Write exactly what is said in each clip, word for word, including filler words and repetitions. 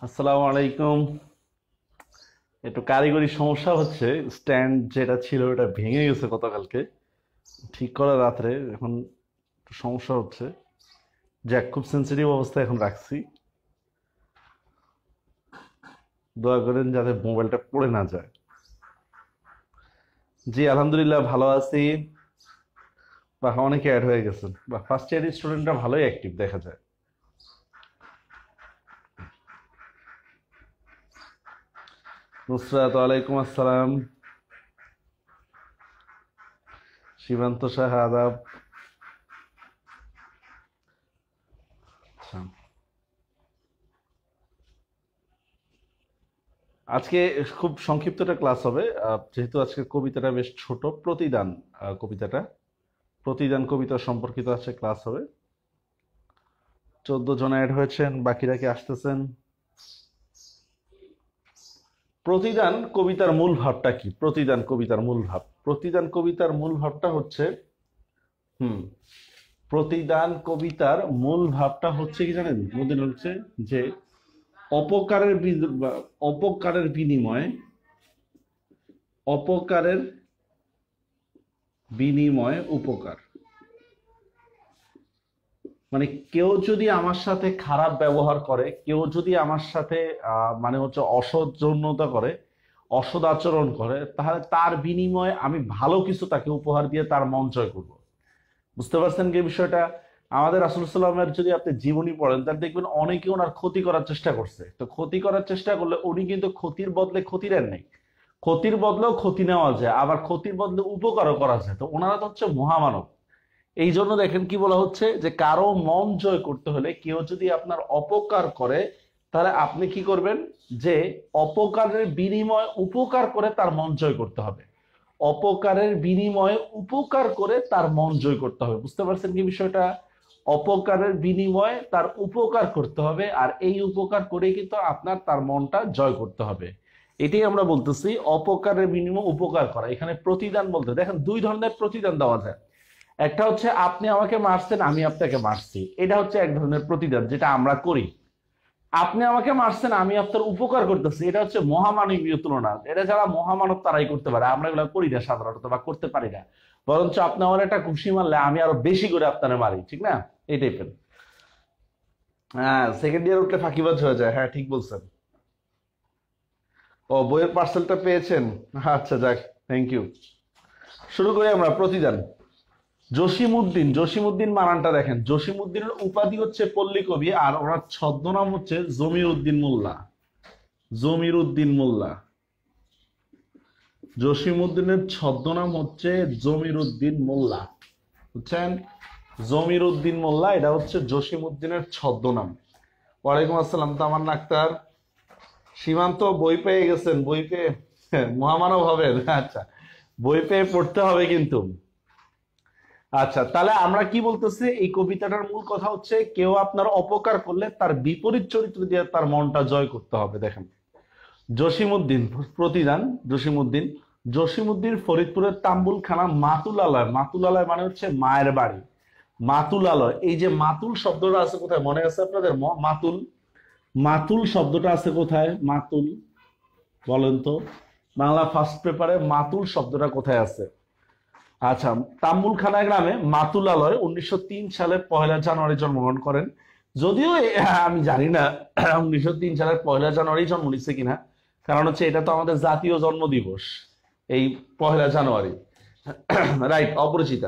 আসসালামু আলাইকুম। একটু কারিগরি সমস্যা হচ্ছে, স্ট্যান্ড যেটা ছিল ওটা ভেঙে গেছে গতকালকে, ঠিক করা রাত্রে। এখন একটু সমস্যা হচ্ছে। যাক, খুব সেন্সিটিভ অবস্থায় এখন রাখছি। দোয়া করেন যাতে মোবাইলটা পড়ে না যায়। জি আলহামদুলিল্লাহ ভালো আছি। বা অনেকে অ্যাড হয়ে গেছেন, বা ফার্স্ট ইয়ার স্টুডেন্টরা ভালোই অ্যাক্টিভ দেখা যায়। নুসরাত ওয়ালাইকুম আসসালাম। সীমান্ত শাহ আদাব। আচ্ছা, আজকে খুব সংক্ষিপ্ত একটা ক্লাস হবে। আহ, যেহেতু আজকে কবিতাটা বেশ ছোট, প্রতিদান আহ, কবিতাটা প্রতিদান কবিতা সম্পর্কিত আছে ক্লাস হবে। চোদ্দ জন অ্যাড হয়েছেন, বাকিরা কি আসতেছেন? প্রতিদান কবিতার মূল ভাবটা কি? প্রতিদান কবিতার মূল ভাব প্রতিদান কবিতার মূল ভাবটা হচ্ছে হুম প্রতিদান কবিতার মূল ভাবটা হচ্ছে কি জানেন? প্রতিদান হচ্ছে যে অপকারের বি- বা অপকারের বিনিময়ে অপকারের বিনিময়ে উপকার। মানে কেউ যদি আমার সাথে খারাপ ব্যবহার করে, কেউ যদি আমার সাথে আহ, মানে হচ্ছে অসৌজন্যতা করে, অসৎ আচরণ করে, তাহলে তার বিনিময়ে আমি ভালো কিছু তাকে উপহার দিয়ে তার মন জয় করব। বুঝতে পারছেন কি বিষয়টা? আমাদের রাসূল সাল্লামের যদি আপনি জীবনী পড়েন, তার দেখবেন অনেকে ওনার ক্ষতি করার চেষ্টা করছে। তো ক্ষতি করার চেষ্টা করলে উনি কিন্তু ক্ষতির বদলে ক্ষতি নেন নাই। ক্ষতির বদলেও ক্ষতি নেওয়া যায়, আবার ক্ষতির বদলে উপকারও করা যায়। তো ওনারা তো হচ্ছে মহামানব। এই জন্য দেখেন কি বলা হচ্ছে, যে কারো মন জয় করতে হলে কেউ যদি আপনার অপকার করে, তাহলে আপনি কি করবেন? যে অপকারের বিনিময়ে উপকার করে তার মন জয় করতে হবে। অপকারের বিনিময়ে উপকার করে তার মন জয় করতে হবে। বুঝতে পারছেন কি বিষয়টা? অপকারের বিনিময়ে তার উপকার করতে হবে, আর এই উপকার করে কিন্তু আপনার তার মনটা জয় করতে হবে। এটাই আমরা বলতেছি অপকারের বিনিময়ে উপকার করা। এখানে প্রতিদান বলতে দেখেন দুই ধরনের প্রতিদান দেওয়া যায়। একটা হচ্ছে আপনি আমাকে মারছেন, আমি আপনাকে মারছি, এটা হচ্ছে এক ধরনের প্রতিদান, যেটা আমরা করি। আপনি আমাকে মারছেন, আমি আপনার উপকার করতেছি, এটা হচ্ছে মহামানবীয় তুলনা। এটা যারা মহামানব তারাই করতে পারে, আমরা এগুলো করি না সাধারণত, বা করতে পারি না। বরঞ্চ আপনি আমার একটা খুশি মারলে আমি আরো বেশি করে আপনারে মারি, ঠিক না? এই টাইপের। হ্যাঁ, সেকেন্ড ইয়ার উঠলে ফাঁকিবাজ হয়ে যায়, হ্যাঁ ঠিক বলছেন। ও, বইয়ের পার্সেলটা পেয়েছেন? আচ্ছা, যাক, থ্যাংক ইউ। শুরু করি আমরা প্রতিদান। জসিমউদ্দিন জসিমউদ্দিন মানানটা দেখেন, জসিমউদ্দিনের উপাধি হচ্ছে পল্লী কবি, আর ওনার ছদ্মনাম হচ্ছে জমির উদ্দিন মোল্লা। জমির উদ্দিন মোল্লা। জসিমউদ্দিনের ছদ্মনাম হচ্ছে জমির উদ্দিন মোল্লা। বুঝছেন? জমির উদ্দিন মোল্লা, এটা হচ্ছে জসিমউদ্দিনের ছদ্মনাম। ওয়ালাইকুম আসসালাম তামান্না আক্তার। সীমান্ত বই পেয়ে গেছেন? বই পেয়ে মহামানব হবেন? আচ্ছা, বই পেয়ে পড়তে হবে কিন্তু। আচ্ছা, তাহলে আমরা কি বলতেছি? এই কবিতাটার মূল কথা হচ্ছে কেউ আপনার অপকার করলে তার বিপরীত চরিত্র দিয়ে তার মনটা জয় করতে হবে। দেখেন, জসিমউদ্দিন প্রতিদান। জসিমউদ্দিন জসিমউদ্দিন ফরিদপুরের তাম্বুলখানা মাতুলালয়। মাতুলালয় মানে হচ্ছে মায়ের বাড়ি। মাতুলালয়, এই যে মাতুল শব্দটা আছে কোথায় মনে আছে আপনাদের? ম- মাতুল মাতুল শব্দটা আছে কোথায়? মাতুল, বলেন তো। বাংলা ফার্স্ট পেপারে মাতুল শব্দটা কোথায় আছে? আচ্ছা, তাম্বুলখানা গ্রামে মাতুলালয় উনিশশো তিন সালে পয়লা জানুয়ারি জন্মগ্রহণ করেন। যদিও এ- আমি জানি না উনিশশো তিন সালের পয়লা জানুয়ারি জন্ম নিচ্ছে কিনা, কারণ হচ্ছে এটা তো আমাদের জাতীয় জন্ম দিবস, এই পয়লা জানুয়ারি। রাইট, অপরিচিতা।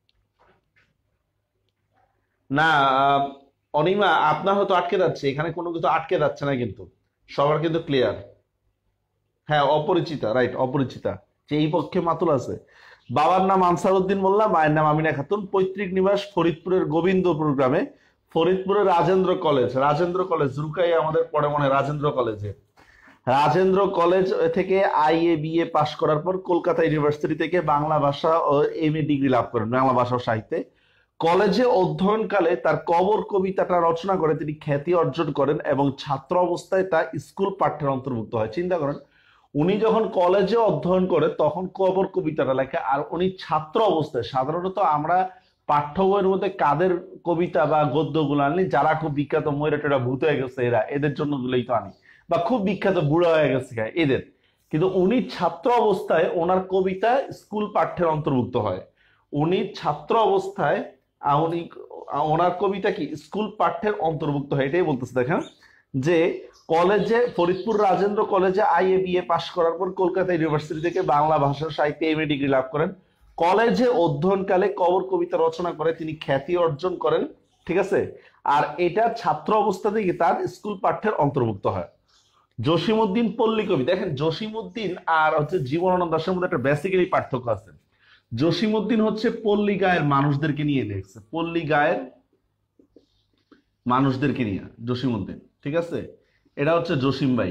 না, আহ, অনিমা আপনার হয়তো আটকে যাচ্ছে, এখানে কোনো কিছু আটকে যাচ্ছে না কিন্তু, সবার কিন্তু ক্লিয়ার। হ্যাঁ, অপরিচিতা, রাইট, অপরিচিতা। যে এই পক্ষে মাতুল আছে। বাবার নাম আনসার উদ্দিন মোল্লা, মায়ের নাম আমিনা খাতুন। পৈতৃক নিবাস ফরিদপুরের গোবিন্দপুর গ্রামে। ফরিদপুরের রাজেন্দ্র কলেজ, রাজেন্দ্র কলেজ রুকাই আমাদের পড়ে মনে হয়, রাজেন্দ্র কলেজে। রাজেন্দ্র কলেজ থেকে I A B A pass করার পর কলকাতা ইউনিভার্সিটি থেকে বাংলা ভাষা ও এম এ ডিগ্রি লাভ করেন বাংলা ভাষা ও সাহিত্যে। কলেজে অধ্যয়নকালে তার কবর কবিতাটা রচনা করে তিনি খ্যাতি অর্জন করেন, এবং ছাত্র অবস্থায় তা স্কুল পাঠ্যের অন্তর্ভুক্ত হয়। চিন্তা করেন, উনি যখন কলেজে অধ্যয়ন করে তখন কবর কবিতাটা লেখে, আর উনি ছাত্র অবস্থায়। সাধারণত আমরা পাঠ্য বইয়ের মধ্যে কাদের কবিতা বা গদ্যগুলো আনি? যারা খুব বিখ্যাত, ময়রা টেরা ভূত হয়ে গেছে এরা, এদের জন্য গুলোই তো আনি। বা খুব বিখ্যাত বুড়া হয়ে গেছে এদের, কিন্তু উনি ছাত্র অবস্থায় ওনার কবিতা স্কুল পাঠ্যের অন্তর্ভুক্ত হয়। উনি ছাত্র অবস্থায় উনি ওনার কবিতা কি স্কুল পাঠ্যের অন্তর্ভুক্ত হয়, এটাই বলতেছে। দেখেন যে কলেজে ফরিদপুর রাজেন্দ্র কলেজে আইএ বিএ পাশ করার পর কলকাতা ইউনিভার্সিটি থেকে বাংলা ভাষা সাহিত্যে এমএ ডিগ্রি লাভ করেন। কলেজে অধ্যয়নকালে কবর কবিতা রচনা করে তিনি খ্যাতি অর্জন করেন, ঠিক আছে। আর এটা ছাত্র অবস্থা থেকে তার স্কুল পাঠ্যের অন্তর্ভুক্ত হয়। জসিমউদ্দিন পল্লী কবি, দেখেন জসিমউদ্দিন আর হচ্ছে জীবনানন্দ দাশের মধ্যে একটা বেসিক্যালি পার্থক্য আছে। জসিমউদ্দিন হচ্ছে পল্লী গায়ের মানুষদেরকে নিয়ে লিখছে, পল্লী গায়ের মানুষদেরকে নিয়ে জসিমউদ্দিন, ঠিক আছে। এটা হচ্ছে জসিম ভাই।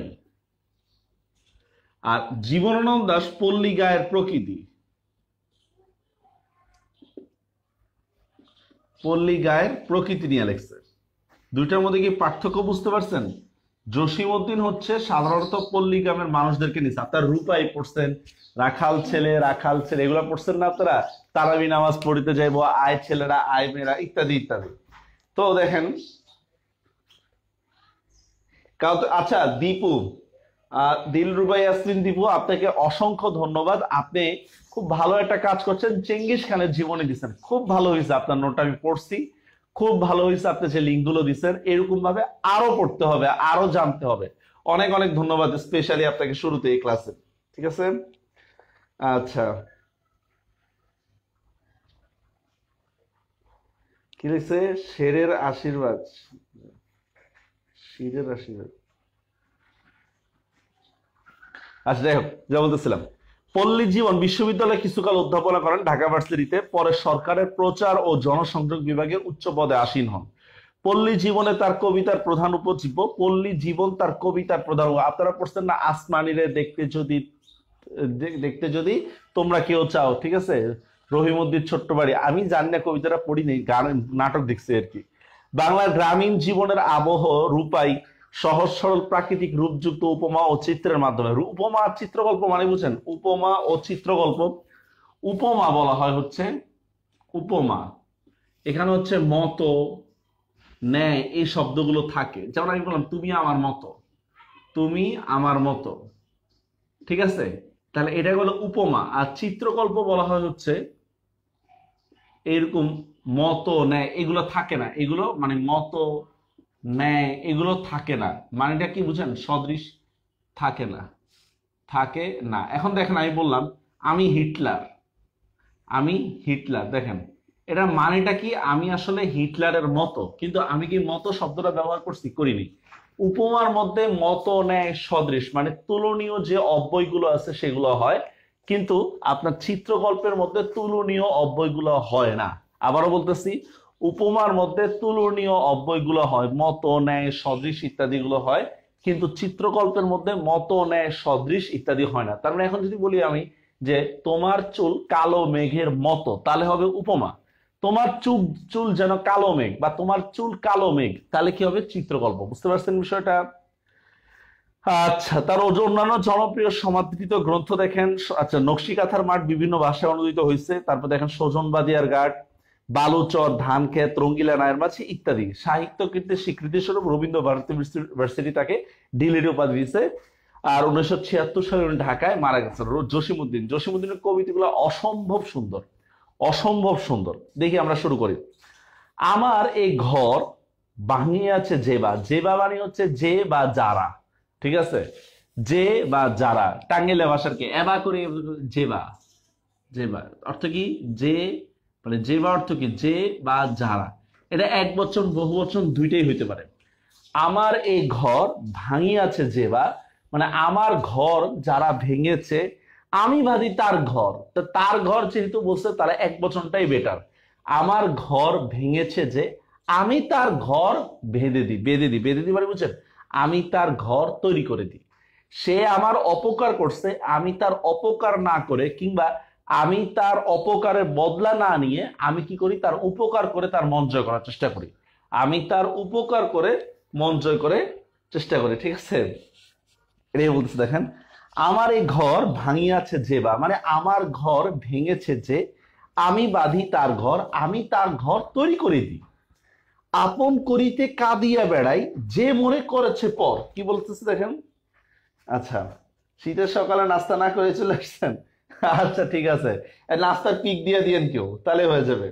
আর জীবনানন্দ দাশ পল্লী গায়ের প্রকৃতি, পল্লী গায়ের প্রকৃতি নিয়ে লিখছে। দুইটার মধ্যে কি পার্থক্য বুঝতে পারছেন? জসিমউদ্দিন হচ্ছে সাধারণত পল্লী গ্রামের মানুষদেরকে নিচ্ছে। আপনার রূপাই পড়ছেন, রাখাল ছেলে রাখাল ছেলে এগুলো পড়ছেন না আপনারা? তারাবি নামাজ পড়িতে যাইবো, আয় ছেলেরা আয় মেয়েরা, ইত্যাদি ইত্যাদি। তো দেখেন আচ্ছা দীপু, দিলরুবা ইয়াসমিন দীপু, আপনাকে অসংখ্য ধন্যবাদ। আপনি খুব ভালো একটা কাজ করছেন, চেঙ্গিস খানের জীবনী দিচ্ছেন, খুব ভালো হয়েছে। আপনার নোট আমি পড়ছি, খুব ভালো হয়েছে। আপনি যে লিঙ্কগুলো দিচ্ছেন এরকম ভাবে আরো পড়তে হবে, আরো জানতে হবে। অনেক অনেক ধন্যবাদ স্পেশালি আপনাকে শুরুতে এই ক্লাসে, ঠিক আছে। আচ্ছা কি লিখছে? শেরের আশীর্বাদ, শিরের আশীর্বাদ। আচ্ছা যাই হোক, যা বলতেছিলাম, পল্লী জীবন বিশ্ববিদ্যালয়ে কিছুকাল অধ্যাপনা করেন ঢাকা ভার্সিটিতে, পরে সরকারের প্রচার ও জনসংযোগ বিভাগের উচ্চ পদে আসীন হন। পল্লী জীবনে তার কবিতার প্রধান উপজীব্য, পল্লী জীবন তার কবিতার প্রধান। আপনারা পড়ছেন না আসমানিরে দেখতে যদি দেখতে যদি তোমরা কেউ চাও, ঠিক আছে, রহিমউদ্দিন ছোট্টবাড়ি। আমি জানি না, কবিতাটা পড়িনি, গান নাটক দেখছি আর কি। বাংলার গ্রামীণ জীবনের আবহ রূপাই সহজ সরল প্রাকৃতিক রূপযুক্ত উপমা ও চিত্রের মাধ্যমে। উপমা চিত্রকল্প মানে বুঝেন, উপমা ও চিত্রকল্প। উপমা বলা হয় হচ্ছে উপমা, এখানে হচ্ছে মতো ন্যায় এই শব্দগুলো থাকে। যেমন আমি বললাম তুমি আমার মতো, তুমি আমার মতো, ঠিক আছে। তাহলে এটা হলো উপমা। আর চিত্রকল্প বলা হয় হচ্ছে এরকম মতো ন্যায় এগুলো থাকে না, এগুলো মানে মতো ন্যায় এগুলো থাকে না, মানেটা কি বুঝেন? সদৃশ থাকে না, থাকে না। এখন দেখেন আমি বললাম আমি হিটলার, আমি হিটলার, দেখেন এটা মানেটা কি? আমি আসলে হিটলারের মতো, কিন্তু আমি কি মতো শব্দটা ব্যবহার করছি? করিনি। উপমার মধ্যে মতো ন্যায় সদৃশ মানে তুলনীয় যে অব্যয়গুলো আছে সেগুলো হয়, কিন্তু আপনার চিত্রকল্পের মধ্যে তুলনীয় অব্যয়গুলো হয় না। আবারও বলতেছি, উপমার মধ্যে তুলনীয় অব্যয়গুলো হয়, মতো ন্যায় সদৃশ ইত্যাদি গুলো হয়, কিন্তু চিত্রকল্পের মধ্যে মতো ন্যায় সদৃশ ইত্যাদি হয় না। তার মানে এখন যদি বলি আমি যে তোমার চুল কালো মেঘের মতো, তাহলে হবে উপমা। তোমার চুল চুল যেন কালো মেঘ বা তোমার চুল কালো মেঘ, তাহলে কি হবে? চিত্রকল্প। বুঝতে পারছেন বিষয়টা? আচ্ছা, তার অন্যান্য জনপ্রিয় সমাদৃত গ্রন্থ দেখেন। আচ্ছা, নকশিকাঁথার মাঠ বিভিন্ন ভাষায় অনুদিত হয়েছে। তারপর দেখেন সজনবাদিয়ার ঘাট, বালুচর, ধান ক্ষেত, রঙ্গিলা নায়ের মাঝি ইত্যাদি। সাহিত্য কীর্তির স্বীকৃতি স্বরূপ রবীন্দ্র ভারতী ইউনিভার্সিটি তাকে ডিলিট উপাধি দিয়েছে। আর উনিশশো ছিয়াত্তর সালে উনি ঢাকায় মারা গেছেন। জসিমউদ্দিন, জসিমউদ্দিনের কবিতাগুলো অসম্ভব সুন্দর, অসম্ভব সুন্দর। দেখি আমরা শুরু করি। আমার এই ঘর ভাঙিয়ে আছে জেবা, জেবা মানে হচ্ছে যে বা যারা, ঠিক আছে, যে বা যারা। টাঙ্গাইলে ভাষার কি এবা করে জেবা, জেবা অর্থ কি? যে মানে জেবা অর্থ কি? যে বা যারা। এটা এক বচন বহু বচন দুইটাই হইতে পারে। আমার এই ঘর ভাঙিয়াছে জেবা মানে আমার ঘর যারা ভেঙেছে আমি বাদী তার ঘর। তো তার ঘর যেহেতু বলছে তাহলে এক বচনটাই বেটার। আমার ঘর ভেঙেছে যে আমি তার ঘর বেঁধে দিই, বেঁধে দিই, বেঁধে দিই মানে বুঝছেন, আমি তার ঘর তৈরি করে দিই। সে আমার অপকার করছে, আমি তার অপকার না করে কিংবা আমি তার অপকারের বদলা না নিয়ে আমি কি করি? তার উপকার করে তার মন জয় করার চেষ্টা করি। আমি তার উপকার করে মন জয় করে চেষ্টা করি, ঠিক আছে। এটাই বলতেছে। দেখেন, আমার এই ঘর ভাঙিয়াছে যে বা মানে আমার ঘর ভেঙেছে যে আমি বাঁধি তার ঘর, আমি তার ঘর তৈরি করে দিই। আপন করিতে কাঁদিয়া বেড়াই যে মোরে করেছে পর। কি বলতেছে দেখেন। আচ্ছা, শীতের সকালে নাস্তা না করে চলে আসছেন? আচ্ছা ঠিক আছে, নাস্তার পিক দিয়ে দিয়েন কেউ, তাহলে হয়ে যাবে।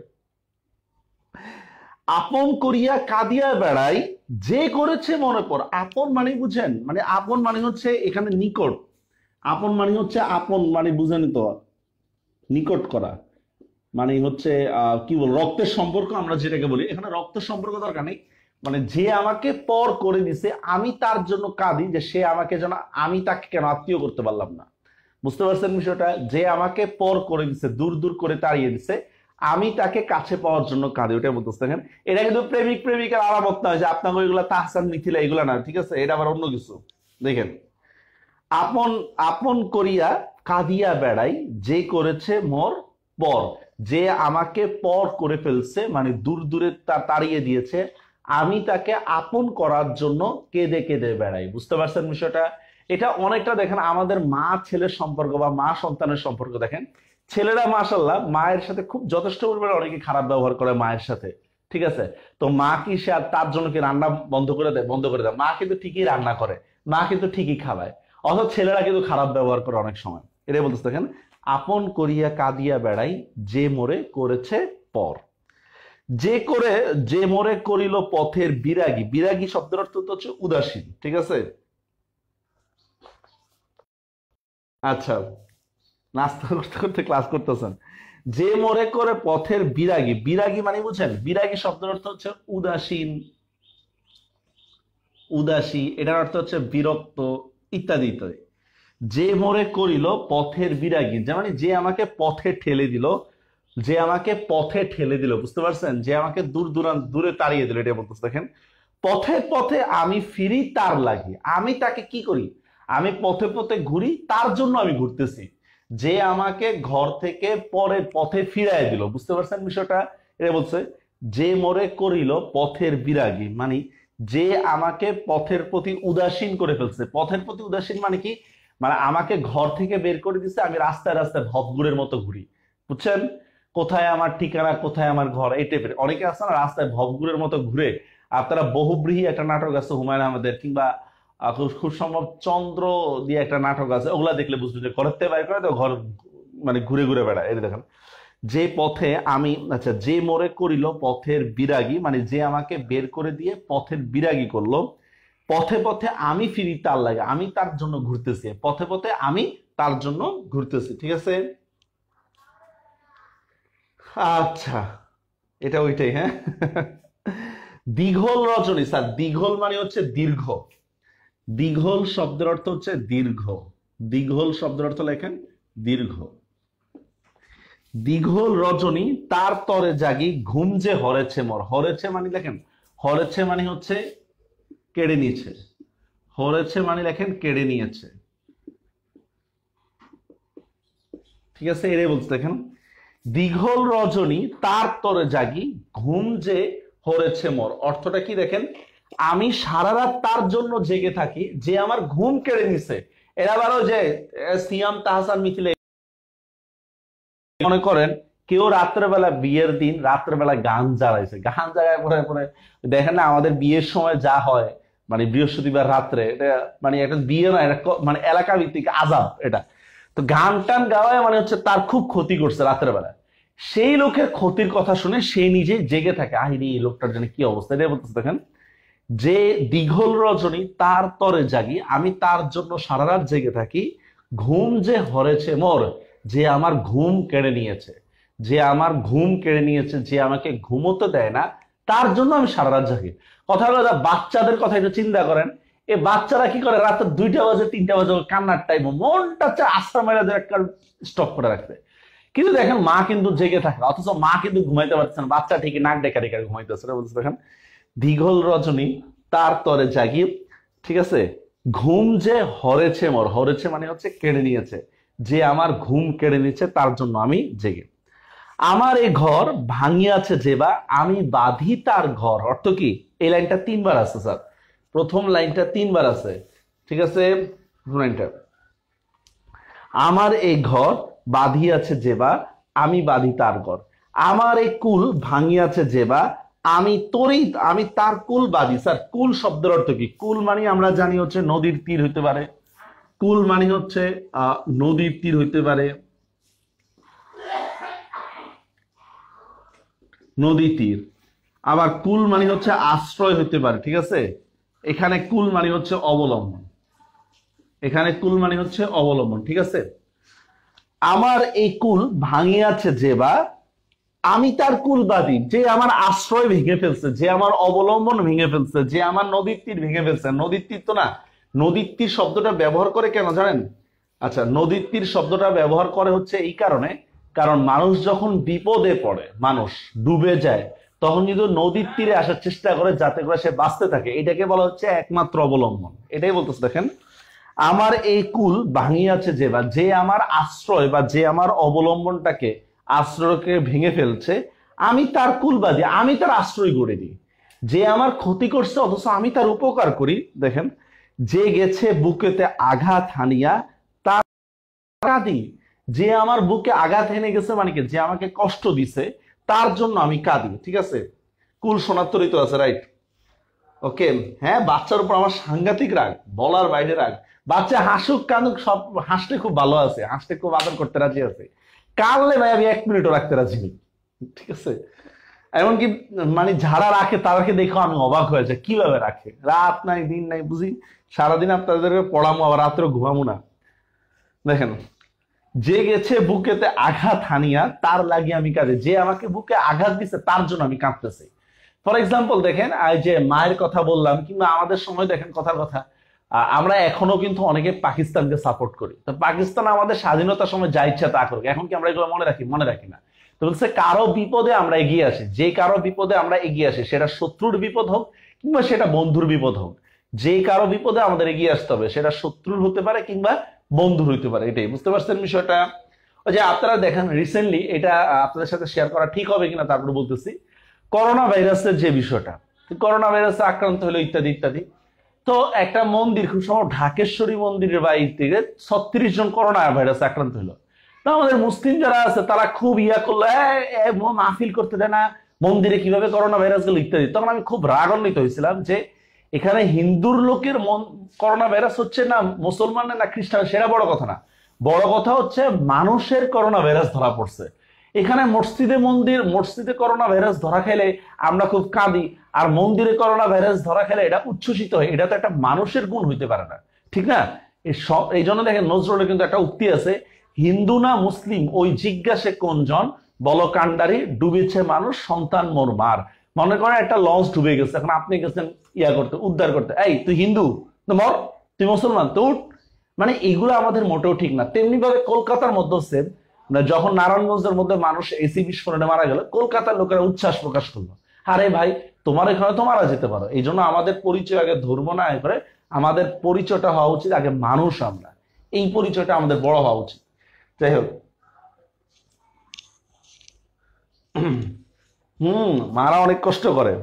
আপন করিয়া কাঁদিয়া বেড়াই যে করেছে মনে পর। আপন মানে বুঝেন, মানে আপন মানে হচ্ছে এখানে নিকট। আপন মানে হচ্ছে আপন মানে বুঝেন তো, নিকট করা মানে হচ্ছে আহ কি বল, রক্তের সম্পর্ক আমরা যেটাকে বলি, এখানে রক্তের সম্পর্ক দরকার নেই। মানে যে আমাকে পর করে দিছে, আমি তার জন্য কাঁদি যে সে আমাকে যেন, আমি তাকে কেন আত্মীয় করতে পারলাম না। বুঝতে পারছেন বিষয়টা? যে আমাকে পর করে দিছে, দূর দূর করে তাড়িয়ে দিছে, আমি তাকে কাছে পাওয়ার জন্য কাঁদি। ওটাই বলতেছে দেখেন। এটা কিন্তু প্রেমিক প্রেমিকার আলামত নয় যে আপনাকে ওইগুলা তাহসান মিথিলা এগুলা না, ঠিক আছে? এটা আবার অন্য কিছু। দেখেন, আপন আপন করিয়া কাঁদিয়া বেড়াই যে করেছে মোর পর। যে আমাকে পর করে ফেলছে মানে দূর দূরে তাড়িয়ে দিয়েছে, আমি তাকে আপন করার জন্য কেঁদে কেঁদে বেড়াই। বুঝতে পারছেন বিষয়টা? এটা অনেকটা দেখেন আমাদের মা ছেলের সম্পর্ক বা মা সন্তানের সম্পর্ক। দেখেন, ছেলেরা মাশাল্লাহ মায়ের সাথে খুব যথেষ্ট পরিমাণে অনেকে খারাপ ব্যবহার করে মায়ের সাথে, ঠিক আছে? তো মা কি সে আর তার জন্য কি রান্না বন্ধ করে দেয়? বন্ধ করে দেয়। মা কিন্তু ঠিকই রান্না করে, মা কিন্তু ঠিকই খাওয়ায়। অথচ ছেলেরা কিন্তু খারাপ ব্যবহার করে অনেক সময়। এটাই বলতেছে দেখেন, আপন করিয়া কাঁদিয়া বেড়াই যে মোরে করেছে পর। যে করে যে মোরে করিল পথের বিরাগী। বিরাগী শব্দের অর্থ তো হচ্ছে উদাসীন, ঠিক আছে? আচ্ছা, নাস্তা করতে করতে ক্লাস করতেছেন। যে মোরে করে পথের বিরাগী। বিরাগী মানে বুঝছেন? বিরাগী শব্দের অর্থ হচ্ছে উদাসীন, উদাসী, এটার অর্থ হচ্ছে বিরক্ত ইত্যাদি ইত্যাদি। যে মোরে করিল পথের বিরাগী, যে মানে যে আমাকে পথে ঠেলে দিল, যে আমাকে পথে ঠেলে দিল। বুঝতে পারছেন? যে আমাকে দূর দূরান্ত দূরে তাড়িয়ে দিল, এটা বলতেছে দেখেন। পথে পথে আমি ফিরি তার লাগি। আমি তাকে কি করি? আমি পথে পথে ঘুরি, তার জন্য আমি ঘুরতেছি। যে আমাকে ঘর থেকে পরে পথে ফিরাই দিল। বুঝতে পারছেন বিষয়টা? এটা বলছে যে মোরে করিল পথের বিরাগী, মানে যে আমাকে পথের প্রতি উদাসীন করে ফেলছে। পথের প্রতি উদাসীন মানে কি? মানে আমাকে ঘর থেকে বের করে দিচ্ছে, আমি রাস্তায় রাস্তায় ভবঘুরের মতো ঘুরি। বুঝছেন? কোথায় আমার ঠিকানা, কোথায় আমার ঘর, এই টাইপের। অনেকে আছে না রাস্তায় ভবঘুরের মতো ঘুরে। আপনারা বহুব্রীহি একটা নাটক আছে হুমায়ুন আহমেদের, কিংবা আহ, খুব খুব সম্ভব চন্দ্র দিয়ে একটা নাটক আছে, ওগুলা দেখলে বুঝবেন যে ঘরের থেকে বাইর করে তো ঘর মানে ঘুরে ঘুরে বেড়ায়। এই দেখেন, যে পথে আমি, আচ্ছা, যে মোরে করিল পথের বিরাগী, মানে যে আমাকে বের করে দিয়ে পথের বিরাগী করলো। পথে পথে আমি ফিরি তার লাগে, আমি তার জন্য ঘুরতেছি। পথে পথে আমি তার জন্য ঘুরতেছি, ঠিক আছে? আচ্ছা, এটা ওইটাই, হ্যাঁ। দীঘল রজনী, স্যার দীঘল মানে হচ্ছে দীর্ঘ। দীঘল শব্দের অর্থ হচ্ছে দীর্ঘ। দীঘল শব্দের অর্থ লেখেন দীর্ঘ। দীঘল রজনী তার তরে জাগি ঘুম যে হরেছে মোর। হরেছে মানে লেখেন, হরেছে মানে হচ্ছে কেড়ে নিয়েছে। হরেছে মানে লেখেন কেড়ে নিয়েছে, ঠিক আছে? এটাই বলছে দেখেন, দীঘল রজনী তার তরে জাগি ঘুম যে হরেছে মোর। অর্থটা কি দেখেন, আমি সারা রাত তার জন্য জেগে থাকি যে আমার ঘুম কেড়ে নিছে। এরা আবারও যে আহ, সিয়াম তাহসান মিছিলে মনে করেন কেউ রাত্রেবেলা, বিয়ের দিন রাত্রেবেলা গান জ্বালাইছে, গান জ্বালায় পরে পরে দেখেন না আমাদের বিয়ের সময় যা হয়, মানে বৃহস্পতিবার রাত্রে, এটা মানে একটা বিয়ে না, এটা ক- মানে এলাকা ভিত্তিক আজাব এটা। তো গান টান গাওয়ায় মানে হচ্ছে তার খুব ক্ষতি করছে রাতের বেলা। সেই লোকের ক্ষতির কথা শুনে সে নিজে জেগে থাকে, আহিরি এই লোকটার জন্য কি অবস্থা। এটা বলতেছে দেখেন, যে দীঘল রজনী তার তরে জাগি, আমি তার জন্য সারা রাত জেগে থাকি। ঘুম যে হরেছে মোর, যে আমার ঘুম কেড়ে নিয়েছে। যে আমার ঘুম কেড়ে নিয়েছে, যে আমাকে ঘুমোতে দেয় না, তার জন্য আমি সারা রাত জাগি। কথা হলো দা, বাচ্চাদের কথা একটু চিন্তা করেন। এই বাচ্চারা কি করে, রাত দুইটা বাজে তিনটা বাজে কান্নার টাইম, মনটা হচ্ছে আশ্রা মেরা একটা স্টপ করে রাখতে। কিন্তু দেখেন মা কিন্তু জেগে থাকে, অথচ মা কিন্তু ঘুমাইতে পারছে না, বাচ্চা ঠিকই নাক ডেকা ডেকা ঘুমাইতেছে। বলছে দেখেন, দীঘল রজনী তার তরে জাগি, ঠিক আছে, ঘুম যে হরেছে মোর। হরেছে মানে হচ্ছে কেড়ে নিয়েছে, যে আমার ঘুম কেড়ে নিচ্ছে তার জন্য আমি জেগে। আমার এই ঘর ভাঙিয়াছে যেবা আমি বাঁধি তার ঘর। অর্থ কি? এই লাইনটা তিনবার আছে স্যার, প্রথম লাইনটা তিনবার আছে, ঠিক আছে? প্রথম লাইনটা, আমার এই ঘর বাঁধিয়াছে যেবা আমি বাঁধি তার ঘর। আমার এই কুল ভাঙিয়াছে যেবা আমি তরিত আমি তার কুল বাদী। স্যার কুল শব্দের অর্থ কি? কুল মানে আমরা জানি হচ্ছে নদীর তীর হইতে পারে, কুল মানে হচ্ছে আহ নদীর তীর হইতে পারে, নদী তীর। আবার কুল মানে হচ্ছে আশ্রয় হইতে পারে, ঠিক আছে। এখানে কুল মানে হচ্ছে অবলম্বন, এখানে কুল মানে হচ্ছে অবলম্বন, ঠিক আছে। আমার এই কুল ভাঙিয়াছে যে, বা আমি তার কুলবাদী, যে আমার আশ্রয় ভেঙে ফেলছে, যে আমার অবলম্বন ভেঙে ফেলছে, যে আমার নদীর তীর ভেঙে ফেলছে। নদীর তীর তো না, নদীর তীর শব্দটা ব্যবহার করে কেন জানেন? আচ্ছা, নদীর তীর শব্দটা ব্যবহার করে হচ্ছে এই কারণে, কারণ মানুষ যখন বিপদে পড়ে, মানুষ ডুবে যায়, তখন কিন্তু নদীর তীরে আসার চেষ্টা করে যাতে করে সে বাঁচতে থাকে। এটাকে বলা হচ্ছে একমাত্র অবলম্বন। এটাই বলতেছে, দেখেন, আমার এই কুল ভাঙিয়াছে যে, বা যে আমার আশ্রয় বা যে আমার অবলম্বনটাকে আশ্রয়কে ভেঙে ফেলছে, আমি তার কুলবাদী, আমি তার আশ্রয় গড়ে দিই। যে আমার ক্ষতি করছে অথচ আমি তার উপকার করি। দেখেন, যে গেছে বুকেতে আঘাত হানিয়া তার কাঁদি। যে আমার বুকে আঘাত হেনে গেছে মানে কি, যে আমাকে কষ্ট দিছে, তার জন্য আমি কাঁদি, ঠিক আছে। কুল শনাক্তরিত আছে, রাইট, ওকে। হ্যাঁ, বাচ্চার উপর আমার সাংঘাতিক রাগ, বলার বাইরে রাগ। বাচ্চা হাসুক কাঁদুক, সব হাসতে খুব ভালো আছে, হাসতে খুব আদর করতে রাজি আছে। কাঁদলে ভাই আমি এক মিনিটও রাখতে রাজি নেই, ঠিক আছে। এমনকি মানে যারা রাখে তাদেরকে দেখো আমি অবাক হয়ে যায়, কিভাবে রাখে, রাত নাই দিন নাই বুঝি, সারাদিন আপনাদেরকে পড়ামো আবার রাত্রে ঘুমামো না। দেখেন, যে গেছে বুকেতে আঘাত হানিয়া তার লাগি আমি কাঁদে। যে আমাকে বুকে আঘাত দিছে তার জন্য আমি কাঁদতেছি। ফর এক্সাম্পল দেখেন, এই যে মায়ের কথা বললাম, কিংবা আমাদের সময় দেখেন কথার কথা, আমরা এখনো কিন্তু অনেকে পাকিস্তানকে সাপোর্ট করি। তো পাকিস্তান আমাদের স্বাধীনতার সময় যা ইচ্ছা তা করুক, এখন কি আমরা এগুলো মনে রাখি? মনে রাখি না। তো বলছে কারো বিপদে আমরা এগিয়ে আসি, যে কারো বিপদে আমরা এগিয়ে আসি, সেটা শত্রুর বিপদ হোক কিংবা সেটা বন্ধুর বিপদ হোক, যে কারো বিপদে আমাদের এগিয়ে আসতে হবে, সেটা শত্রুর হতে পারে কিংবা বন্ধুর হইতে পারে। এটাই বুঝতে পারছেন বিষয়টা? ওই যে আপনারা দেখেন রিসেন্টলি, এটা আপনাদের সাথে শেয়ার করা ঠিক হবে কিনা তারপরে বলতেছি, করোনা ভাইরাসের যে বিষয়টা, করোনা ভাইরাসে আক্রান্ত হলো ইত্যাদি ইত্যাদি। তো একটা মন্দির, খুব সম্ভব ঢাকেশ্বরী মন্দিরের বাইর থেকে ছত্রিশ জন করোনা ভাইরাসে আক্রান্ত হলো। তো আমাদের মুসলিম যারা আছে তারা খুব ইয়া করলো, মাহফিল করতে দেয় না, মন্দিরে কিভাবে করোনা ভাইরাস গেল ইত্যাদি। তখন আমি খুব রাগান্বিত হয়েছিলাম যে এখানে হিন্দুর লোকের করোনা ভাইরাস হচ্ছে না মুসলমানের না খ্রিস্টান, সেটা বড় কথা না। বড় কথা হচ্ছে মানুষের করোনা ভাইরাস ধরা পড়ছে। এখানে মসজিদে মন্দির মসজিদে করোনা ভাইরাস ধরা খেলে আমরা খুব কাঁদি, আর মন্দিরে করোনা ভাইরাস ধরা খেলে এটা উচ্ছ্বসিত হয়। এটা তো একটা মানুষের গুণ হইতে পারে না, ঠিক না? এই সব এই জন্য দেখেন নজরুলের কিন্তু একটা উক্তি আছে, হিন্দু না মুসলিম ওই জিজ্ঞাসে কোনজন, বলো কান্ডারি ডুবেছে মানুষ সন্তান মোর মার। মনে করেন একটা লঞ্চ ডুবে গেছে, এখন আপনি গেছেন ইয়া করতে, উদ্ধার করতে, এই তুই হিন্দু তো মর, তুই মুসলমান তো উঠ। মানে এগুলো আমাদের মোটেও ঠিক না। তেমনি ভাবে কলকাতার মধ্যে সেম, যখন নারায়ণগঞ্জের মধ্যে মানুষ এসি বিস্ফোরণে মারা গেল, কলকাতার লোকেরা উচ্ছ্বাস প্রকাশ করলো, আরে ভাই তোমার এখানে তো মারা যেতে পারো। এই জন্য আমাদের পরিচয় আগে ধর্ম না করে আমাদের পরিচয়টা হওয়া উচিত আগে মানুষ, আমরা এই পরিচয়টা আমাদের বড় হওয়া উচিত। যাই হোক, হম মারা অনেক কষ্ট করে।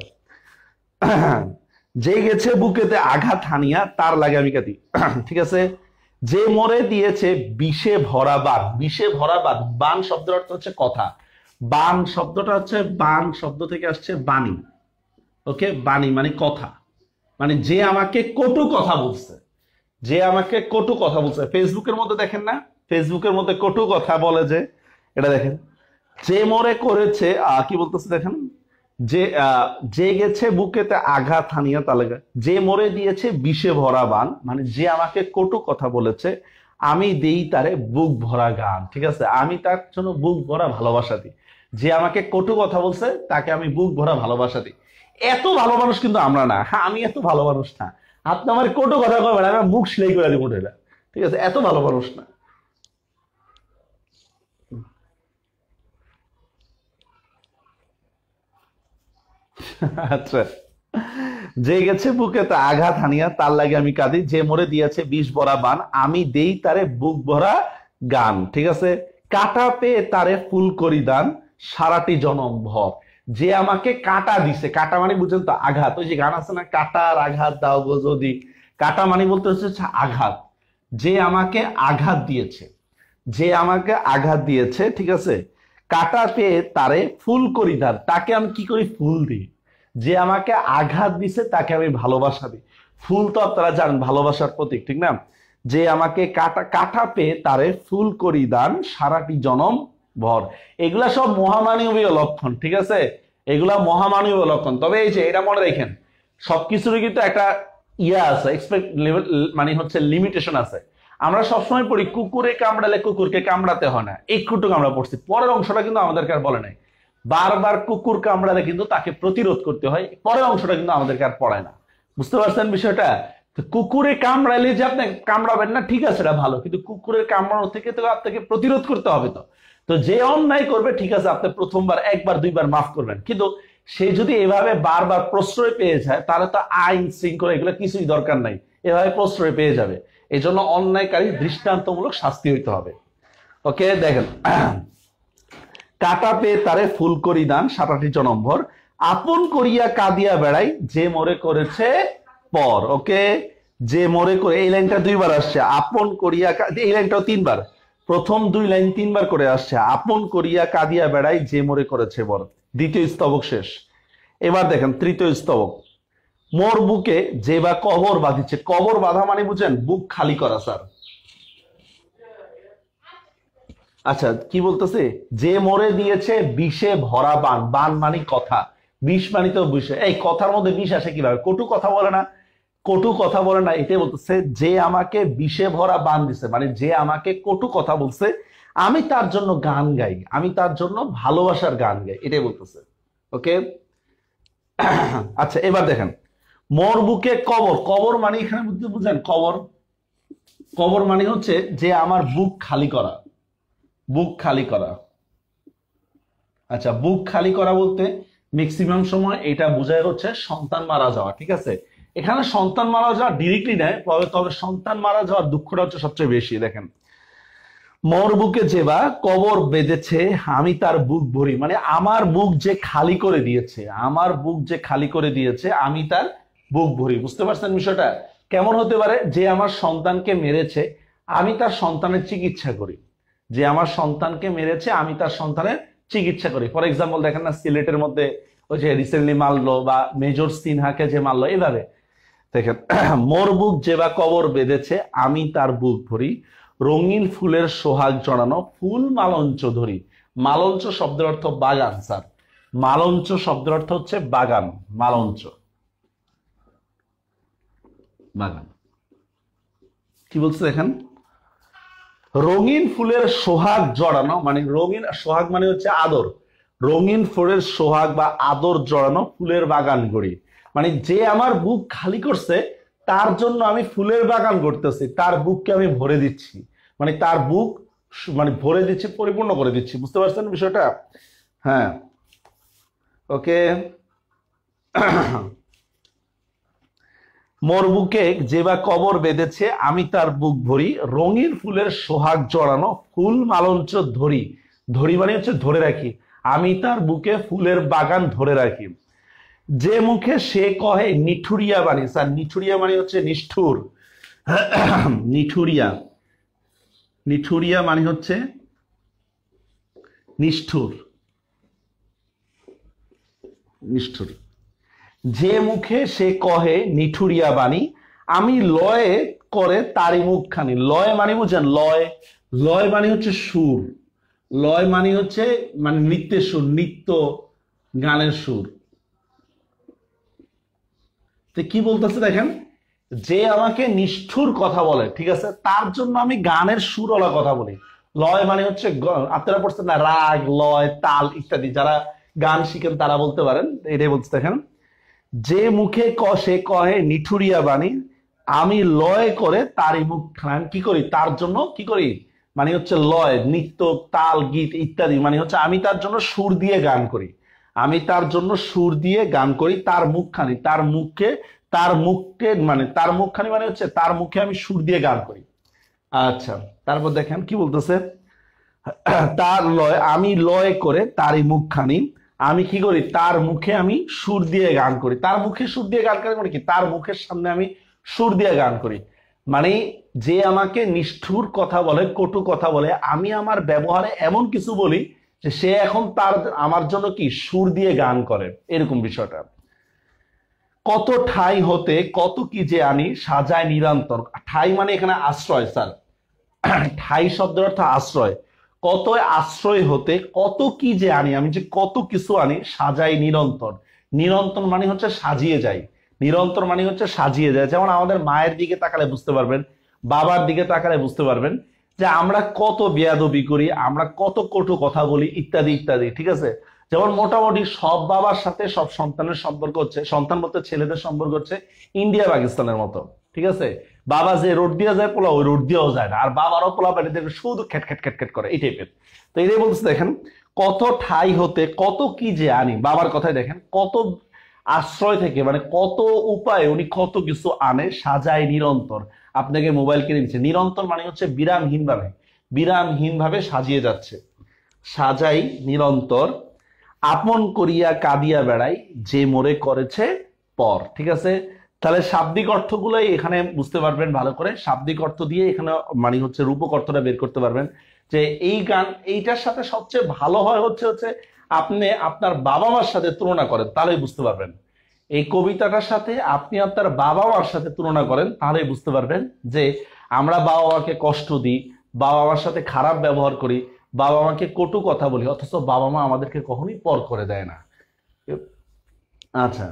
যে গেছে বুকেতে আঘাত হানিয়া তার লাগে আমি কাঁদি, ঠিক আছে। যে মরে দিয়েছে বিষে ভরা বান, বিষে ভরা বান, বান শব্দের অর্থ হচ্ছে কথা, বান শব্দটা হচ্ছে বান শব্দ থেকে আসছে বাণী, ওকে। বাণী মানে কথা, মানে যে আমাকে কটু কথা বলছে, যে আমাকে কটু কথা বলছে। ফেসবুকের মধ্যে দেখেন না, ফেসবুকের মধ্যে কটু কথা বলে যে, এটা দেখেন, যে মরে করেছে আহ কি বলতেছে দেখেন, যে আহ যে গেছে বুকেতে আঘাত হানিয়া তালেগা, যে মরে দিয়েছে বিষে ভরা বান, মানে যে আমাকে কটু কথা বলেছে আমি দেই তারে বুক ভরা গান, ঠিক আছে। আমি তার জন্য বুক ভরা ভালোবাসা দিই। যে আমাকে কটু কথা বলছে তাকে আমি বুক ভরা ভালোবাসা দিই। এত ভালো মানুষ কিন্তু আমরা না, হ্যাঁ আমি এত ভালো মানুষ না। আপনি আমার কটু কথা কবেন, আমি মুখ সেলাই করে দিব, ঠিক আছে, এত ভালো মানুষ না। আচ্ছা, যে গেছে বুকেতে আঘাত হানিয়া তার লাগে আমি কাঁদি, যে মরে দিয়েছে বিষ ভরা বান আমি দেই তারে বুক ভরা গান, ঠিক আছে। কাটা পেয়ে তারে ফুল করি দান সারাটি জনম ভর। যে আমাকে কাটা দিছে, কাটা মানে বুঝেন তো আঘাত, ওই যে গান আছে না, কাটার আঘাত দাও গো যদি, কাটা মানে বলতে হচ্ছে আঘাত। যে আমাকে আঘাত দিয়েছে, যে আমাকে আঘাত দিয়েছে, ঠিক আছে, কাটা পেয়ে তারে ফুল করি দান, তাকে আমি কি করি ফুল দিই। যে আমাকে আঘাত দিছে তাকে আমি ভালোবাসা দিই। ফুল তো আপনারা জানেন ভালোবাসার প্রতীক, ঠিক না? যে আমাকে কাটা কাটা পেয়ে তারে ফুল করি দান সারাটি জনম ভর। এগুলা সব মহামানবীয় লক্ষণ, ঠিক আছে? এগুলা মহামানবীয় লক্ষণ। তবে এই যে এটা মনে রাখেন, সবকিছুরই কিন্তু একটা ইয়া আছে, এক্সপেক্ট লেভেল, মানে হচ্ছে লিমিটেশন আছে। আমরা সবসময় পড়ি কুকুরে কামড়ালে কুকুরকে কামড়াতে হয় না, একটুটুকু আমরা পড়ছি, পরের অংশটা কিন্তু আমাদেরকে আর বলে নাই। বারবার কুকুর কামড়ালে কিন্তু তাকে প্রতিরোধ করতে হয়, পরের অংশটা কিন্তু আমাদেরকে আর পড়ায় না। বুঝতে পারছেন বিষয়টা? তো কুকুরে কামড়াইলে যে আপনি কামড়াবেন না, ঠিক আছে, এটা ভালো, কিন্তু কুকুরের কামড়ানো থেকে তো আপনাকে প্রতিরোধ করতে হবে। তো তো যে অন্যায় করবে, ঠিক আছে, আপনি প্রথমবার একবার দুইবার মাফ করবেন, কিন্তু সে যদি এভাবে বারবার প্রশ্রয় পেয়ে যায়, তাহলে তো আইন শৃঙ্খলা এগুলো কিছুই দরকার নাই, এভাবে প্রশ্রয় পেয়ে যাবে। এই জন্য অন্যায়কারী দৃষ্টান্তমূলক শাস্তি হইতে হবে। ওকে, দেখেন, কাটা পেয়ে তারে ফুল করি দান সারাটি জনমভর, আপন করিয়া কাঁদিয়া বেড়াই যে মোরে করেছে পর। ওকে, যে মোরে করে, এই লাইনটা দুইবার আসছে, আপন করিয়া, এই লাইনটাও তিনবার, প্রথম দুই লাইন তিনবার করে আসছে, আপন করিয়া কাঁদিয়া বেড়াই যে মোরে করেছে পর। দ্বিতীয় স্তবক শেষ। এবার দেখেন তৃতীয় স্তবক, মোর বুকে যে বা কবর বাঁধিছে। কবর বাঁধা মানে বুঝেন বুক খালি করা, স্যার। আচ্ছা, কি বলতেছে? যে মরে দিয়েছে বিষে ভরা বান। বান মানে কথা, বিষ মানে তো বিষে। এই কথার মধ্যে বিষ আসে কিভাবে? কটু কথা বলে না, কটু কথা বলে না, এটাই বলতেছে যে আমাকে বিষে ভরা বান দিছে, মানে যে আমাকে কটু কথা বলছে, আমি তার জন্য গান গাই, আমি তার জন্য ভালোবাসার গান গাই, এটাই বলতেছে। ওকে, আচ্ছা, এবার দেখেন, মোর বুকে কবর। কবর মানে এখানে বুঝেন কবর, কবর মানে হচ্ছে যে আমার বুক খালি করা, বুক খালি করা। আচ্ছা, বুক খালি করা বলতে ম্যাক্সিমাম সময় এটা বোঝায় হচ্ছে সন্তান মারা যাওয়া, ঠিক আছে? এখানে সন্তান মারা যাওয়া ডিরেক্টলি নেয়, তবে সন্তান মারা যাওয়ার দুঃখটা হচ্ছে সবচেয়ে বেশি। দেখেন, মোর বুকে যে বা কবর বেঁধেছে আমি তার বুক ভরি, মানে আমার বুক যে খালি করে দিয়েছে, আমার বুক যে খালি করে দিয়েছে আমি তার বুক ভরি। বুঝতে পারছেন বিষয়টা? কেমন হতে পারে? যে আমার সন্তানকে মেরেছে আমি তার সন্তানের চিকিৎসা করি, যে আমার সন্তানকে মেরেছে আমি তার সন্তানের চিকিৎসা করি। ফর এক্সাম্পল দেখেন না, সিলেটের মধ্যে ওই যে রিসেন্টলি মারলো, বা মেজর সিনহাকে যে মারলো, এইভাবে দেখেন, মোর বুক যে বা কবর বেঁধেছে আমি তার বুক ভরি, রঙিন ফুলের সোহাগ জড়ানো ফুল মালঞ্চ ধরি। মালঞ্চ শব্দের অর্থ বাগান, স্যার। মালঞ্চ শব্দের অর্থ হচ্ছে বাগান, মালঞ্চ বাগান। কি বলছে দেখেন, রঙিন ফুলের সোহাগ জড়ানো, মানে রঙিন সোহাগ মানে হচ্ছে আদর, রঙিন ফুলের সোহাগ বা আদর জড়ানো ফুলের বাগান গড়ি, মানে যে আমার বুক খালি করছে তার জন্য আমি ফুলের বাগান করতেছি, তার বুককে আমি ভরে দিচ্ছি, মানে তার বুক মানে ভরে দিচ্ছি, পরিপূর্ণ করে দিচ্ছি। বুঝতে পারছেন বিষয়টা? হ্যাঁ, ওকে। মোর বুকে যে বা কবর বেঁধেছে আমি তার বুক ভরি, রঙিন ফুলের সোহাগ জড়ানো ফুল মালঞ্চ ধরি। ধরি মানে হচ্ছে ধরে রাখি, আমি তার বুকে ফুলের বাগান ধরে রাখি। যে মুখে সে কহে নিঠুরিয়া বাণী। স্যার, নিঠুরিয়া মানে হচ্ছে নিষ্ঠুর, নিঠুরিয়া, নিঠুরিয়া মানে হচ্ছে নিষ্ঠুর, নিষ্ঠুর। যে মুখে সে কহে নিঠুরিয়া বাণী আমি লয়ে করে তারি মুখখানি। লয় মানে বুঝেন, লয়, লয় মানে হচ্ছে সুর, লয় মানে হচ্ছে মানে নৃত্যের সুর, নৃত্য গানের সুর। তো কি বলতেছে দেখেন, যে আমাকে নিষ্ঠুর কথা বলে, ঠিক আছে, তার জন্য আমি গানের সুরওয়ালা কথা বলি। লয় মানে হচ্ছে, আপনারা পড়ছেন না, রাগ, লয়, তাল ইত্যাদি, যারা গান শিখেন তারা বলতে পারেন, এটাই বলতে দেখেন। যে মুখে কষে কহে নিঠুরিয়া বাণী আমি লয় করে তারই মুখ খান। কি করি? তার জন্য কি করি মানে হচ্ছে লয়, নৃত্য, তাল, গীত ইত্যাদি, মানে হচ্ছে আমি তার জন্য সুর দিয়ে গান করি, আমি তার জন্য সুর দিয়ে গান করি। তার মুখখানি, তার মুখে, তার মুখকে মানে তার মুখখানি মানে হচ্ছে তার মুখে আমি সুর দিয়ে গান করি। আচ্ছা, তারপর দেখেন কি বলতেছে, তার লয় আমি লয় করে তারই মুখখানি আমি কি করি, তার মুখে আমি সুর দিয়ে গান করি। তার মুখে সুর দিয়ে গান করি মানে কি, তার মুখের সামনে আমি সুর দিয়ে গান করি, মানে যে আমাকে নিষ্ঠুর কথা বলে, কটু কথা বলে, আমি আমার ব্যবহারে এমন কিছু বলি যে সে এখন তার আমার জন্য কি সুর দিয়ে গান করে, এরকম বিষয়টা। কত ঠাই হতে কত কি যে আনি সাজায় নিরন্তর। ঠাই মানে এখানে আশ্রয় স্যার, ঠাই শব্দের অর্থ আশ্রয়। কত আশ্রয় হতে কত কি যে আনি, আমি যে কত কিছু আনি সাজাই নিরন্তর। নিরন্তর মানে হচ্ছে সাজিয়ে যায়, নিরন্তর মানে হচ্ছে সাজিয়ে যায়। যেমন আমাদের মায়ের দিকে তাকালে বুঝতে পারবেন, বাবার দিকে তাকালে বুঝতে পারবেন যে আমরা কত বেয়াদবি করি, আমরা কত কটু কথা বলি ইত্যাদি ইত্যাদি, ঠিক আছে। যেমন মোটামুটি সব বাবার সাথে সব সন্তানের সম্পর্ক হচ্ছে, সন্তান বলতে ছেলেদের সম্পর্ক হচ্ছে ইন্ডিয়া পাকিস্তানের মতো, ঠিক আছে। বাবা যে রোড দিয়ে যায় পোলা ওই রোড দিয়েও যায় না, আর বাবারও পোলা বাড়ি দেখবে শুধু খ্যাট খ্যাট খ্যাট খ্যাট করে এই টাইপের। তো এটাই বলছে দেখেন, কত ঠাই হতে কত কি যে আনি, বাবার কথাই দেখেন, কত আশ্রয় থেকে মানে কত উপায়ে উনি কত কিছু আনে সাজায় নিরন্তর। আপনাকে মোবাইল কিনে দিচ্ছে, নিরন্তর মানে হচ্ছে বিরামহীন ভাবে, বিরামহীন ভাবে সাজিয়ে যাচ্ছে। সাজাই নিরন্তর আপন করিয়া কাঁদিয়া বেড়াই যে মোরে করেছে পর, ঠিক আছে। তাহলে শাব্দিক অর্থগুলোই এখানে বুঝতে পারবেন ভালো করে, শাব্দিক অর্থ দিয়ে এখানে মানে হচ্ছে রূপক অর্থটা বের করতে পারবেন। যে এই গান এইটার সাথে সবচেয়ে ভালো হয় হচ্ছে হচ্ছে আপনি আপনার বাবা মার সাথে তুলনা করেন, তাহলেই বুঝতে পারবেন। এই কবিতাটার সাথে আপনি আপনার বাবা মার সাথে তুলনা করেন, তাহলেই বুঝতে পারবেন যে আমরা বাবা মাকে কষ্ট দিই, বাবা মার সাথে খারাপ ব্যবহার করি, বাবা মাকে কটু কথা বলি, অথচ বাবা মা আমাদেরকে কখনোই পর করে দেয় না। আচ্ছা,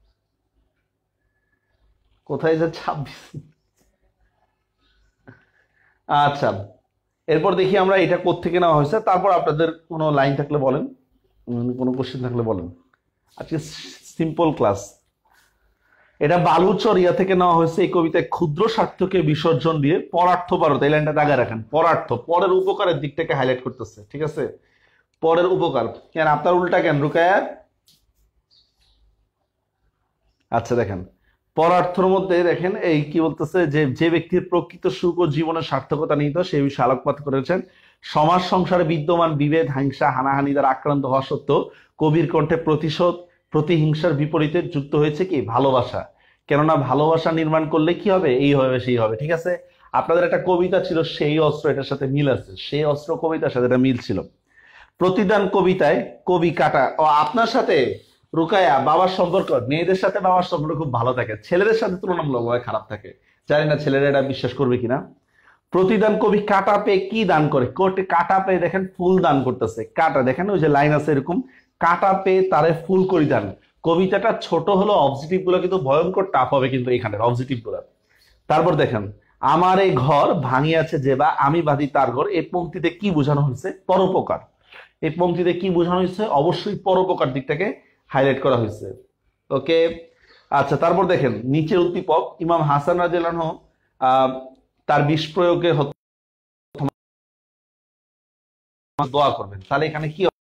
কোথায় যে ছাব্বিশ। আচ্ছা, এরপর দেখি আমরা এটা কোত্থেকে নেওয়া হয়েছে, তারপর আপনাদের কোনো লাইন থাকলে বলেন, উম, কোনো কোশ্চেন থাকলে বলেন। আজকে সিম্পল ক্লাস। এটা বালুচরিয়া থেকে নেওয়া হয়েছে। এই কবিতায় ক্ষুদ্র স্বার্থকে বিসর্জন দিয়ে পরার্থ ভারত, এই লাইনটা দাগা রাখেন, পরার্থ পরের উপকারের দিকটাকে হাইলাইট করতেছে, ঠিক আছে। পরের উপকার কেন আপনার উল্টা কেন রুকায়া। আচ্ছা দেখেন, পরার্থর মধ্যে দেখেন এই কি বলতেছে, যে যে ব্যক্তির প্রকৃত সুখ ও জীবনের সার্থকতা নিহিত সেই বিষয়ে আলোকপাত করেছেন। সমাজ সংসারে বিদ্যমান বিভেদ হিংসা হানাহানি দ্বারা আক্রান্ত হওয়া সত্ত্বেও কবির কণ্ঠে প্রতিশোধ প্রতিহিংসার বিপরীতে যুক্ত হয়েছে কি ভালোবাসা। কেননা ভালোবাসা নির্মাণ করলে কি হবে, এই হবে সেই হবে, ঠিক আছে। আপনাদের একটা কবিতা ছিল সেই অস্ত্র, এটার সাথে মিল আছে, সেই অস্ত্র কবিতার সাথে এটা মিল ছিল। প্রতিদান কবিতায় কবি কাটা ও আপনার সাথে রুকায়া বাবার সম্পর্ক, মেয়েদের সাথে বাবার সম্পর্ক খুব ভালো থাকে, ছেলেদের সাথে তুলনামূলকভাবে খারাপ থাকে। জানি না ছেলেরা এটা বিশ্বাস করবে কিনা। প্রতিদান কবি কাটা পেয়ে কি দান করে, কোটে কাটা পেয়ে দেখেন ফুল দান করতেছে, কাটা দেখেন ওই যে লাইন আছে এরকম, কাটা পেয়ে তারে ফুল করি দান। কবিতাটা ছোট হলো, অবজেক্টিভ গুলো কিন্তু ভয়ঙ্কর টাফ হবে কিন্তু এখানের অবজেক্টিভ গুলো। তারপর দেখেন, আমার এই ঘর ভাঙিয়াছে যে বা আমি বাঁধি তার ঘর, এই পংক্তিতে কি বোঝানো হয়েছে, পরোপকার। এই পংক্তিতে কি বোঝানো হয়েছে, অবশ্যই পরোপকার দিকটাকে হাইলাইট করা হয়েছে। ওকে। আচ্ছা, তারপর দেখেন নিচের উদ্দীপক ইমাম হাসান রাদিয়াল্লাহু আনহু আহ তার বিষ প্রয়োগে হত্যা দোয়া করবেন, তাহলে এখানে কি হবে?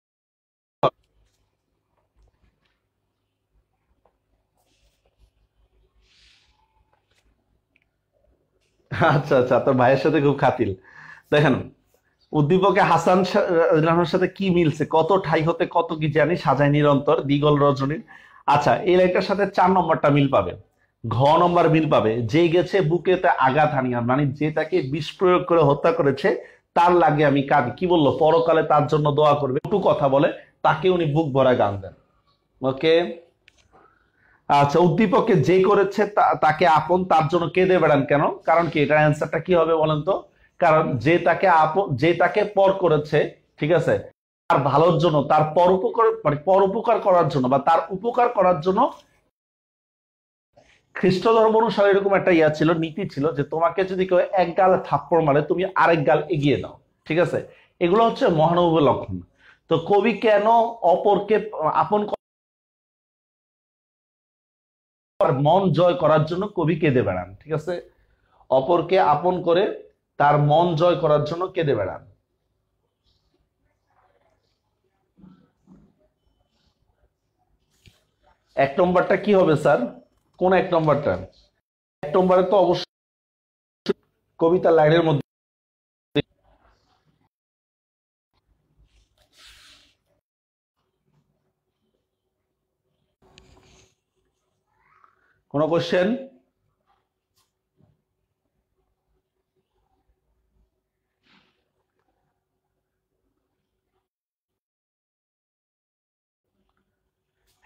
আচ্ছা আচ্ছা, তোর ভাইয়ের সাথে খুব খাতিল। দেখেন উদ্দীপকে হাসান শা- রানার সাথে কি মিলছে, কত ঠাই হতে কত কি জানি সাজায় নিরন্তর দিগল রজনীর। আচ্ছা, এই লাইনটার সাথে চার নম্বরটা মিল পাবে, ঘ নম্বর মিল পাবে, যে গেছে বুকেতে আঘাত হানিয়া, মানে যে তাকে বিষ প্রয়োগ করে হত্যা করেছে তার লাগে আমি কাঁদি, কি বললো, পরকালে তার জন্য দোয়া করবে, একটু কথা বলে তাকে উনি বুক ভরা গান দেন। ওকে। আচ্ছা, উদ্দীপককে যে করেছে তা- তাকে আপন তার জন্য কেঁদে বেড়ান কেন, কারণ কি, এটার অ্যান্সারটা কি হবে বলেন তো। কারণ যে তাকে আপন যে তাকে পর করেছে, ঠিক আছে, তার ভালোর জন্য, তার পরোপকার মানে পরোপকার করার জন্য বা তার উপকার করার জন্য। খ্রিস্ট ধর্ম অনুসারে এরকম একটা ইয়া ছিল, নীতি ছিল যে তোমাকে যদি কেউ এক গাল থাপ্পড় মারে তুমি আরেক গাল এগিয়ে দাও, ঠিক আছে। এগুলো হচ্ছে মহানুভবের লক্ষণ। তো কবি কেন অপরকে আপন করার, মন জয় করার জন্য কবি কেঁদে বেড়ান, ঠিক আছে। অপরকে আপন করে তার মন জয় করার জন্য কেঁদে বেড়ান। এক নম্বরটা কি হবে স্যার, কোন এক নম্বরটা? এক নম্বরে তো অবশ্যই কবিতার লাইনের মধ্যে কোন কোশ্চেন।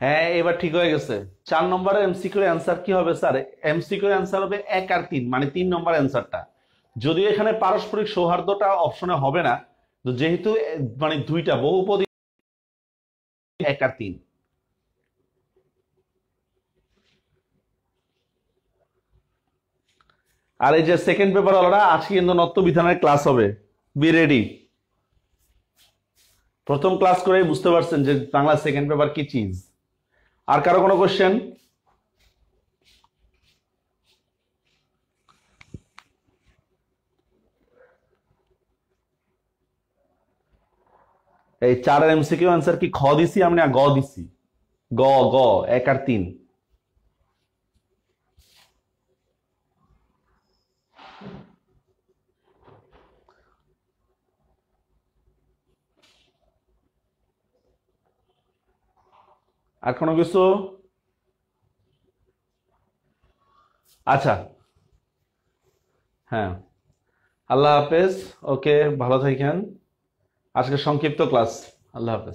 হ্যাঁ, এবার ঠিক হয়ে গেছে। চার নম্বরের এমসিকিউর অ্যান্সার কি হবে স্যার? এমসিকিউর অ্যান্সার হবে এক আর তিন, মানে তিন নম্বর অ্যান্সারটা। যদিও এখানে পারস্পরিক সৌহার্দ্যটা অপশনে হবে না, তো যেহেতু এ, মানে দুইটা বহুপদী, এক আর তিন। আর এই যে সেকেন্ড পেপার ওরা আজকে কিন্তু নত্য বিধানের ক্লাস হবে, বি রেডি। প্রথম ক্লাস করেই বুঝতে পারছেন যে বাংলা সেকেন্ড পেপার কি চিজ। আর কারো কোনো কোশ্চেন? এই চারের এমসিকিউ অ্যান্সার কি খ দিছি আমি না গ দিছি? গ, গ এক আর তিন। আর কোনো কিছু? আচ্ছা, হ্যাঁ, আল্লাহ হাফেজ। ওকে, ভালো থাকেন। আজকে সংক্ষিপ্ত ক্লাস। আল্লাহ হাফেজ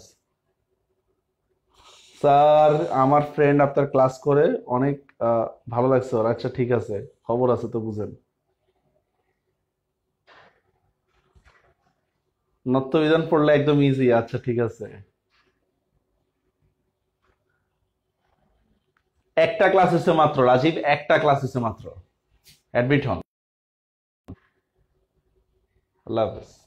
স্যার। আমার ফ্রেন্ড আপনার ক্লাস করে অনেক আহ, ভালো লাগছে ওর। আচ্ছা ঠিক আছে, খবর আছে তো বুঝেন। নত্যবিধান পড়লে একদম ইজি। আচ্ছা ঠিক আছে, একটা ক্লাস হচ্ছে মাত্র রাজীব, একটা ক্লাস হচ্ছে মাত্র। অ্যাডমিট হন। আল্লাহ হাফেজ।